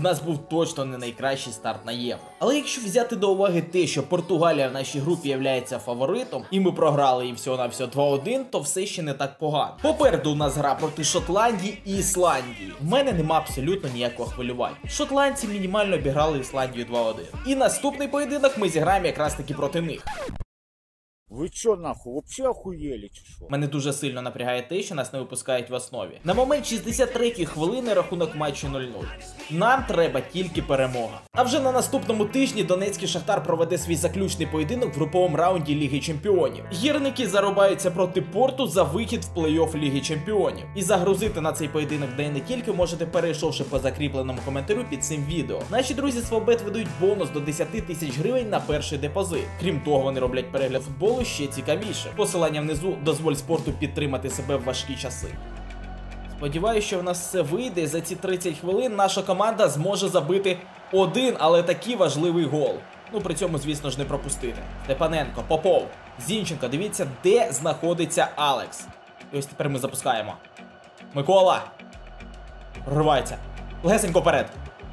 нас був точно не найкращий старт на Євро. Але якщо взяти до уваги те, що Португалія в нашій групі являється фаворитом, і ми програли їм всього-навсього 2-1, то все ще не так погано. Попереду у нас гра проти Шотландії і Ісландії. В мене нема абсолютно ніякого хвилювання. Шотландці мінімально обіграли Ісландію 2-1. І наступний поєдинок ми зіграємо якраз таки проти них. Ви чо нахуй, вообще охуєлі чи що? Мене дуже сильно напрягає те, що нас не випускають в основі. На момент 63-ї хвилини рахунок матчу 0-0. Нам треба тільки перемога. А вже на наступному тижні Донецький Шахтар проведе свій заключний поєдинок в груповому раунді Ліги Чемпіонів. Гірники зарубаються проти Порту за вихід в плей-офф Ліги Чемпіонів. І загрузити на цей поєдинок де не тільки можете, перейшовши по закріпленому коментарю під цим відео. Наші друзі з Фавбет видають бонус до 10 тисяч гривень на перший депозит. Крім того, вони роблять перегляд футболу ще цікавіше. Посилання внизу, дозволь спорту підтримати себе в важкі часи. Сподіваюся, що в нас все вийде, і за ці 30 хвилин наша команда зможе забити один, але такий важливий гол. Ну, при цьому, звісно ж, не пропустити. Степаненко, Попов, Зінченко, дивіться, де знаходиться Алекс. І ось тепер ми запускаємо. Микола! Проривається. Легесенько вперед.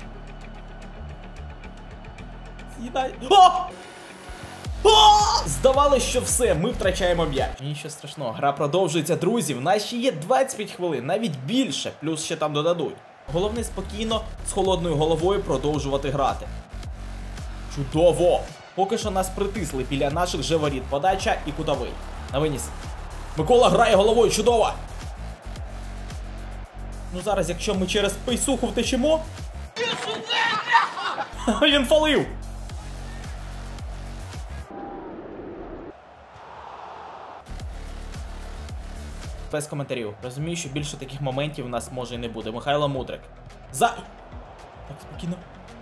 З'їдай. О! Здавалося, що все, ми втрачаємо м'яч. Нічого страшного, гра продовжується, друзі. В нас ще є 25 хвилин, навіть більше, плюс ще там додадуть. Головне спокійно, з холодною головою продовжувати грати. Чудово! Поки що нас притисли біля наших же воріт. Подача і кутовий. На виніс. Микола грає головою, чудово! Ну зараз, якщо ми через пейсуху втечемо... Він фалив! Без коментарів. Розумію, що більше таких моментів у нас може і не буде. Михайло Мудрик. Так, спокійно.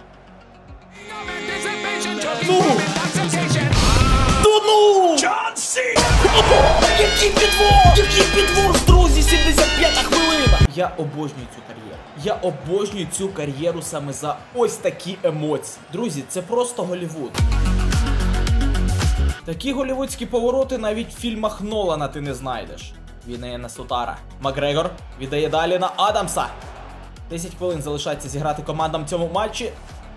Ну! Ну! Який підвор! Який підвор, друзі! 75-та хвилина! Я обожнюю цю кар'єру. Я обожнюю цю кар'єру саме за ось такі емоції. Друзі, це просто Голлівуд. Такі голлівудські повороти навіть в фільмах Нолана ти не знайдеш. Віддає на Сутара. Макгрегор віддає далі на Адамса. 10 хвилин залишається зіграти командам в цьому матчі.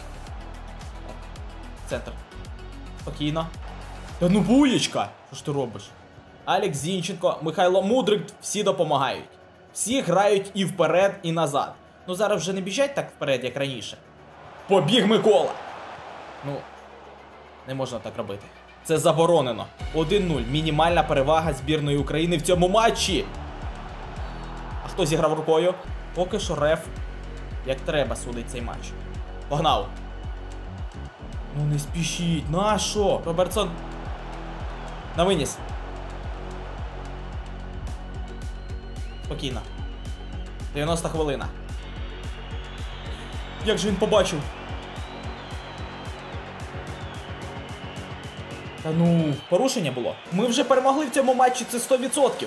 Центр. Спокійно. Та ну буєчка! Що ж ти робиш? Алекс Зінченко, Михайло Мудрик, всі допомагають. Всі грають і вперед, і назад. Ну зараз вже не біжать так вперед, як раніше. Побіг Микола! Ну, не можна так робити. Це заборонено. 1-0. Мінімальна перевага збірної України в цьому матчі. А хто зіграв рукою? Поки що реф, як треба, судить цей матч. Погнав. Ну не спішіть. На що? Робертсон. На виніс. Спокійно. 90 хвилина. Як же він побачив? Та ну, порушення було. Ми вже перемогли в цьому матчі, це 100%.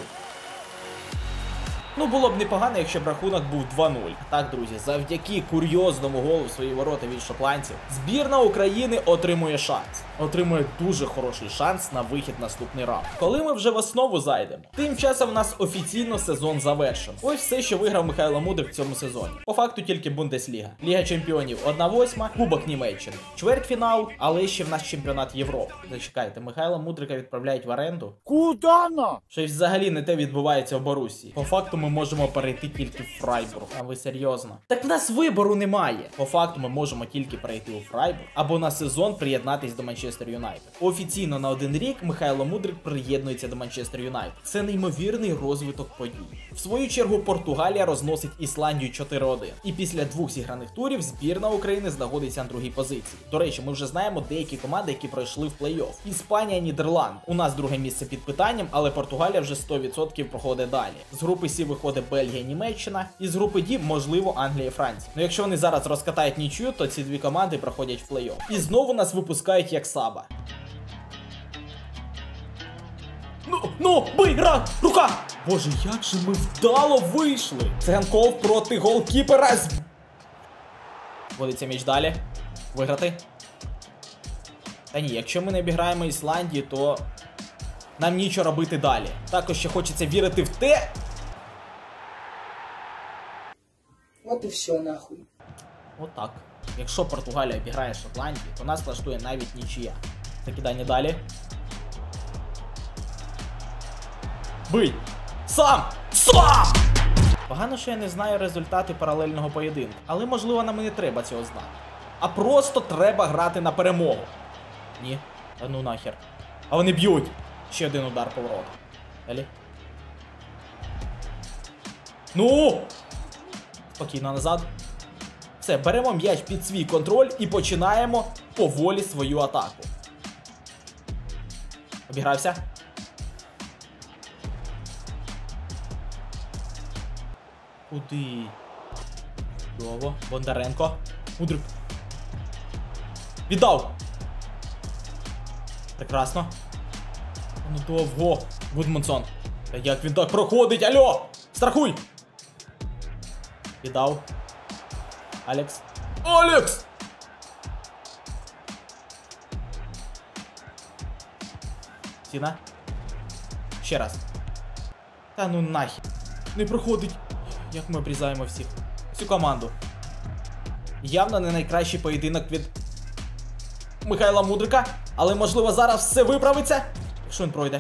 Ну, було б непогано, якщо б рахунок був 2-0. Так, друзі, завдяки курйозному голу в свої ворота від шотландців, збірна України отримує шанс. Отримує дуже хороший шанс на вихід наступний раунд. Коли ми вже в основу зайдемо. Тим часом у нас офіційно сезон завершено. Ось все, що виграв Михайло Мудрик в цьому сезоні. По факту тільки Бундесліга. Ліга Чемпіонів 1/8, Кубок Німеччини, чвертьфінал, але ще в нас чемпіонат Європи. Зачекайте, Михайла Мудрика відправляють в оренду? Куда на? Щось взагалі не те відбувається в Борусії. По факту ми можемо перейти тільки в Фрайбург. А ви серйозно? Так в нас вибору немає. По факту ми можемо тільки перейти у Фрайбург або на сезон приєднатись до Манчестер Юнайтед. Офіційно на 1 рік Михайло Мудрик приєднується до Манчестер Юнайтед. Це неймовірний розвиток подій. В свою чергу Португалія розносить Ісландію 4-1. І після 2 зіграних турів збірна України знаходиться на 2-й позиції. До речі, ми вже знаємо деякі команди, які пройшли в плей-офф. Іспанія, Нідерланд. У нас 2-ге місце під питанням, але Португалія вже 100% проходить далі. З групи С виходить Бельгія, Німеччина. І з групи Д, можливо, Англія і Франція. Ну якщо вони зараз розкатають нічию, то ці 2 команди проходять в плей-офф. І знову нас випускають як Саба. Ну, бий, рука! Боже, як же ми вдало вийшли! Ценков проти голкіпера. Водиться м'яч далі. Виграти. Та ні, якщо ми не обіграємо Ісландії, то нам нічого робити далі. Також ще хочеться вірити в те... От і все, нахуй. Отак. Якщо Португалія обіграє Шотландію, то нас влаштує навіть нічия. Закидання далі. Бий! Сам! Сам! Погано, що я не знаю результати паралельного поєдинку. Але, можливо, нам і не треба цього знати. А просто треба грати на перемогу. Ні. А ну нахер. А вони б'ють. Ще один удар по воротах. Далі. Ну! Спокійно назад. Все, беремо м'яч під свій контроль і починаємо поволі свою атаку. Обігрався. Куди? Чудово. Бондаренко. Мудрик. Віддав. Прекрасно. Ну довго. Гудмунсон. Та як він так проходить? Алло! Страхуй! Віддав. Алекс. Алекс! Сіна. Ще раз. Та ну нахер. Не проходить. Як ми обрізаємо всіх. Всю команду. Явно не найкращий поєдинок від Михайла Мудрика. Але можливо зараз все виправиться. Якщо він пройде.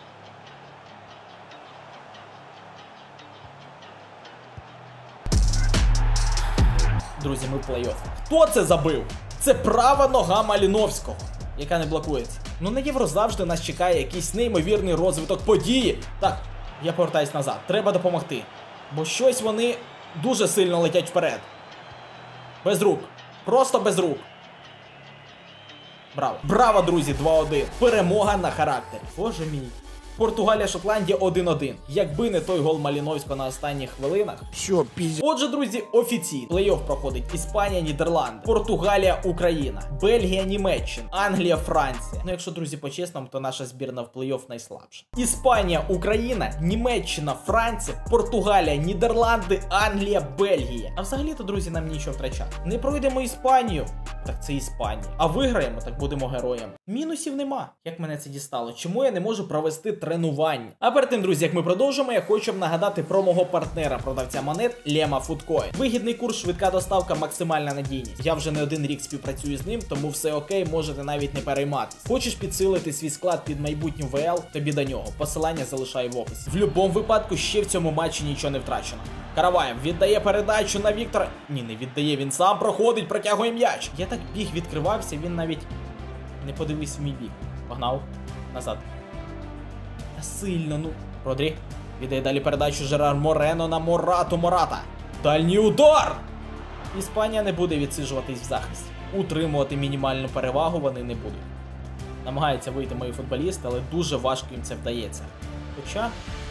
Друзі, ми в плей-офф. Хто це забив? Це права нога Маліновського, яка не блокується. Ну на Євро завжди нас чекає якийсь неймовірний розвиток події. Так, я повертаюсь назад. Треба допомогти. Бо щось вони дуже сильно летять вперед. Без рук. Просто без рук. Браво. Браво, друзі, 2-1. Перемога на характері. Боже мій. Португалія, Шотландія 1-1. Якби не той гол Маліновського на останніх хвилинах. Все, пиздец. Отже, друзі, офіційно. Плей-офф проходить Іспанія, Нідерланди, Португалія, Україна, Бельгія, Німеччина, Англія, Франція. Ну, якщо, друзі, по-чесному, то наша збірна в плей-офф найслабша. Іспанія, Україна, Німеччина, Франція, Португалія, Нідерланди, Англія, Бельгія. А взагалі-то, друзі, нам нічого втрачати. Не пройдемо Іспанію. Так це Іспанія. А виграємо, так будемо героями. Мінусів нема. Як мене це дістало? Чому я не можу провести тренування? А перед тим, друзі, як ми продовжимо, я хочу вам нагадати про мого партнера, продавця монет Lema Foodcoin. Вигідний курс, швидка доставка, максимальна надійність. Я вже не один рік співпрацюю з ним, тому все окей, можете навіть не перейматись. Хочеш підсилити свій склад під майбутню ВЛ? Тобі до нього. Посилання залишаю в описі. В будь-якому випадку ще в цьому матчі нічого не втрачено. Караваєв віддає передачу на Віктора. Ні, не віддає, він сам проходить, протягує м'яч. Я так біг відкривався, він навіть не подивився в мій бік. Погнав. Назад. Та сильно, ну. Родрі. Віддає далі передачу Жерар Морено на Морату. Мората. Дальній удар! Іспанія не буде відсиджуватись в захисті. Утримувати мінімальну перевагу вони не будуть. Намагаються вийти мої футболісти, але дуже важко їм це вдається. Хоча...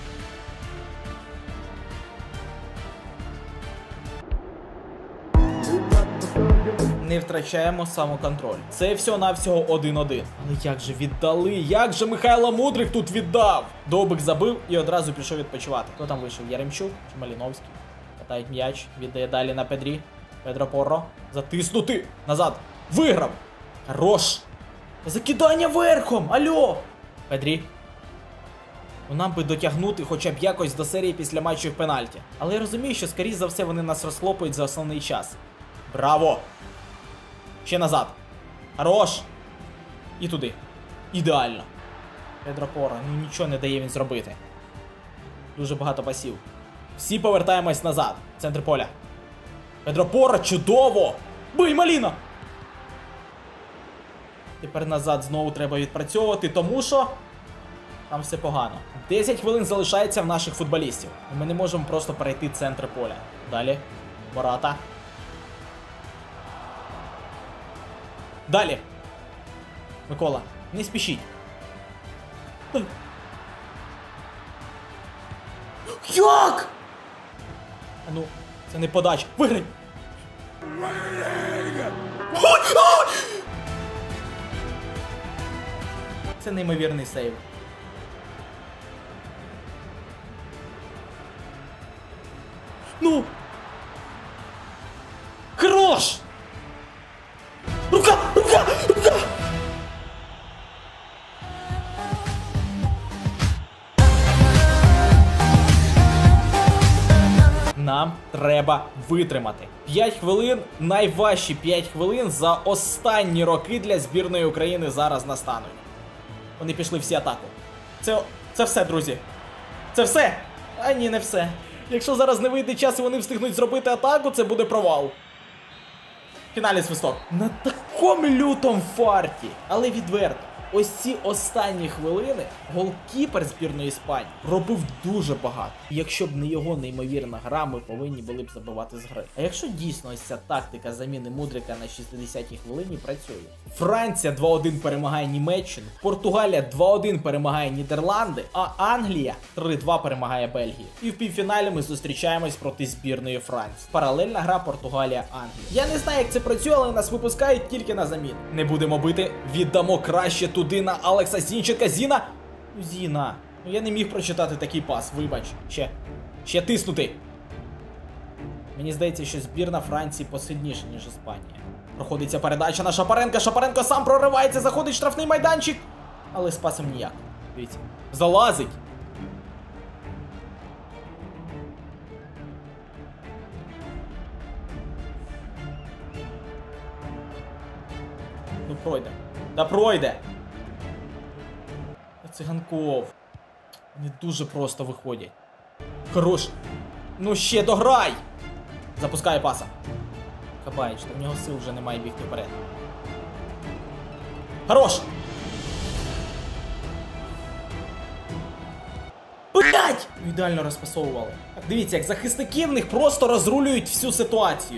Не втрачаємо самоконтроль. Це всього-навсього 1-1. Але як же віддали? Як же Михайло Мудрик тут віддав? Довбик забив і одразу пішов відпочивати. Хто там вийшов? Яремчук чи Маліновський? Катають м'яч, віддає далі на Педрі. Педро Порро. Затиснути. Назад. Виграв. Хорош. Закидання верхом. Алло. Педрі. Ну нам би дотягнути хоча б якось до серії після матчів пенальті. Але я розумію, що скоріш за все вони нас розхлопають за основний час. Браво! Ще назад. Хорош. І туди. Ідеально. Педро Порро. Ну нічого не дає він зробити. Дуже багато пасів. Всі повертаємось назад. Центр поля. Педро Порро. Чудово! Бий, Маліна! Тепер назад знову треба відпрацьовувати, тому що... Там все погано. 10 хвилин залишається в наших футболістів. І ми не можемо просто перейти центр поля. Далі. Мората. Далі. Микола, не спішіть. Як? А ну, це не подача. Виграй! Це неймовірний сейв. Ну! Хорош! Рука! Рука! Рука! Нам треба витримати. 5 хвилин, найважчі 5 хвилин за останні роки для збірної України зараз настануть. Вони пішли всі атаку. Це все, друзі. Це все. А ні, не все. Якщо зараз не вийде час і вони встигнуть зробити атаку, це буде провал. Фінальний свисток. На такому лютому фарті. Але відверто. Ось ці останні хвилини голкіпер збірної Іспанії робив дуже багато. І якщо б не його неймовірна гра, ми повинні були б забивати з гри. А якщо дійсно ось ця тактика заміни Мудрика на 60-й хвилині працює? Франція 2-1 перемагає Німеччину, Португалія 2-1 перемагає Нідерланди, а Англія 3-2 перемагає Бельгію. І в півфіналі ми зустрічаємось проти збірної Франції. Паралельна гра Португалія-Англія. Я не знаю, як це працює, але нас випускають тільки на заміну. Не будемо бити, віддамо краще туди на Алекса Зінченка. Зіна. Ну я не міг прочитати такий пас, вибач. Ще тиснути. Мені здається, що збірна Франції посильніша, ніж Іспанія. Проходиться передача на Шапаренка. Шапаренко сам проривається, заходить в штрафний майданчик. Але з пасом ніяк. Дивіться. Залазить. Ну пройде. Да пройде. Циганков. Вони дуже просто виходять. Хорош. Ну ще дограй. Запускає паса. Кабаєч, та в нього сил вже немає бігти вперед. Хорош! Блять! Ідеально розпасовували. Так, дивіться, як захисники в них просто розрулюють всю ситуацію.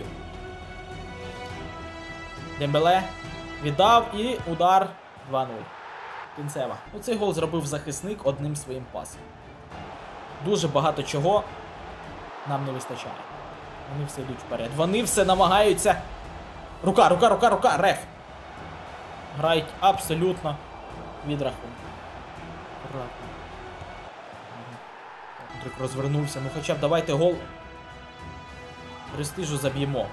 Дембеле віддав і удар 2-0. Кінцева. Оцей гол зробив захисник одним своїм пасом. Дуже багато чого нам не вистачає. Вони все йдуть вперед. Вони все намагаються. Рука, реф. Грають абсолютно від рахунку. Мудрик розвернувся. Ну хоча б давайте гол. Престижу заб'ємо.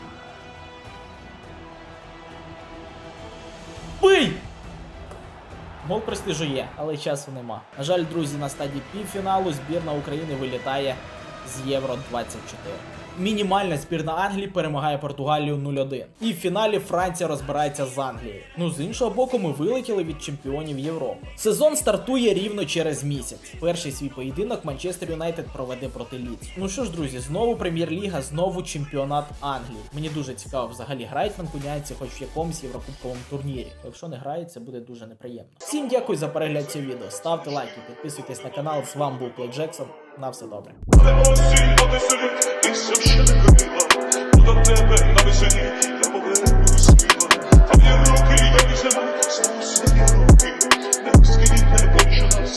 Бий! Гол престижу є, але часу нема. На жаль, друзі, на стадії півфіналу збірна України вилітає з Євро 24. Мінімальна збірна Англії перемагає Португалію 0-1. І в фіналі Франція розбирається з Англією. Ну, з іншого боку, ми вилетіли від чемпіонів Європи. Сезон стартує рівно через місяць. Перший свій поєдинок Манчестер Юнайтед проведе проти Лідс. Ну що ж, друзі, знову Прем'єр-ліга, знову чемпіонат Англії. Мені дуже цікаво, взагалі грають манкуніанці хоч в якомусь єврокубковому турнірі. Якщо не грають, це буде дуже неприємно. Всім дякую за перегляд цього відео. Ставте лайки, підписуйтесь на канал. З вами був Плей Джексон. На все добре. І все ще не ходила, до тебе на висоті.